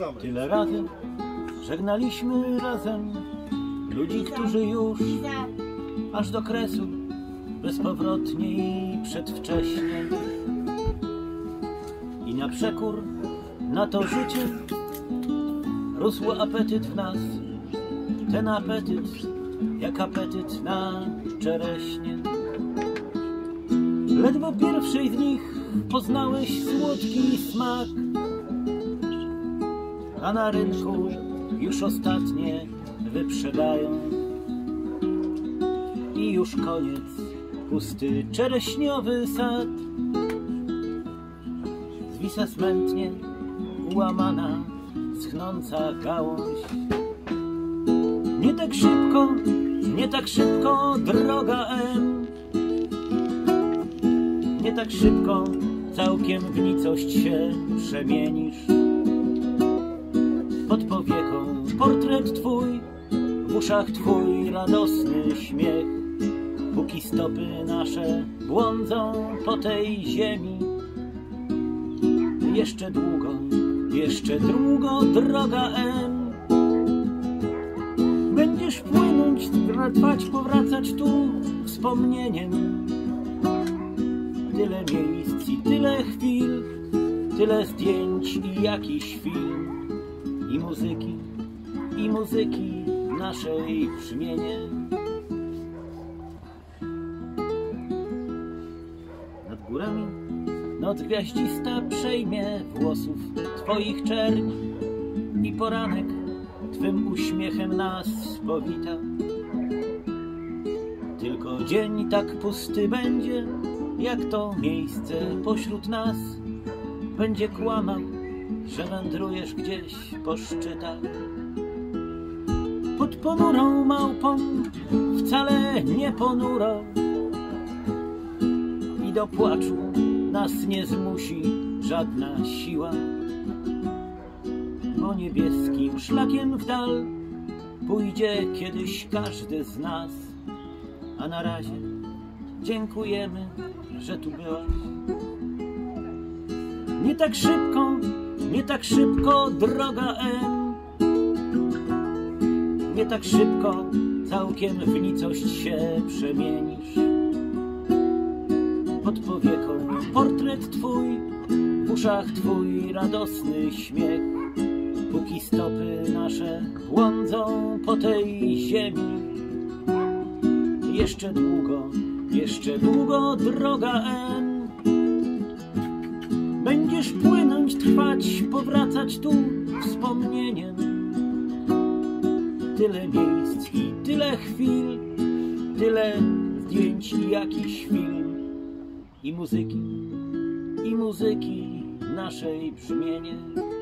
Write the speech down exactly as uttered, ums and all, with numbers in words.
Tyle razy żegnaliśmy razem ludzi, którzy już aż do kresu bezpowrotnie i przedwcześnie. I na przekór na to życie rósł apetyt w nas. Ten apetyt jak apetyt na czereśnie. Ledwo pierwszej z nich poznałeś słodki smak, a na rynku już ostatnie wyprzedają. I już koniec, pusty czereśniowy sad. Zwisa smętnie ułamana, schnąca gałąź. Nie tak szybko, nie tak szybko, droga M. Nie tak szybko całkiem w nicość się przemienisz. Pod powieką portret twój, w uszach twój radosny śmiech. Póki stopy nasze błądzą po tej ziemi. Jeszcze długo, jeszcze długo, droga M. Będziesz płynąć, trwać, powracać tu wspomnieniem. Tyle miejsc i tyle chwil, tyle zdjęć i jakiś film. I muzyki, i muzyki naszej brzmienie. Nad górami noc gwiaździsta przejmie włosów twoich czerń i poranek twym uśmiechem nas powita. Tylko dzień tak pusty będzie, jak to miejsce pośród nas. Będzie kłamał, że wędrujesz gdzieś po szczytach. Pod ponurą małpą, wcale nie ponurą. I do płaczu nas nie zmusi żadna siła. Bo niebieskim szlakiem w dal pójdzie kiedyś każdy z nas. A na razie dziękujemy, że tu byłaś. Nie tak szybko, nie tak szybko, droga M. Nie tak szybko całkiem w nicość się przemienisz. Pod powieką portret twój, w uszach twój radosny śmiech. Póki stopy nasze błądzą po tej ziemi. Jeszcze długo, jeszcze długo, droga M. Będziesz płynąć, trwać, powracać tu wspomnieniem. Tyle miejsc i tyle chwil, tyle zdjęć i jakiś film. I muzyki, i muzyki naszej brzmienie.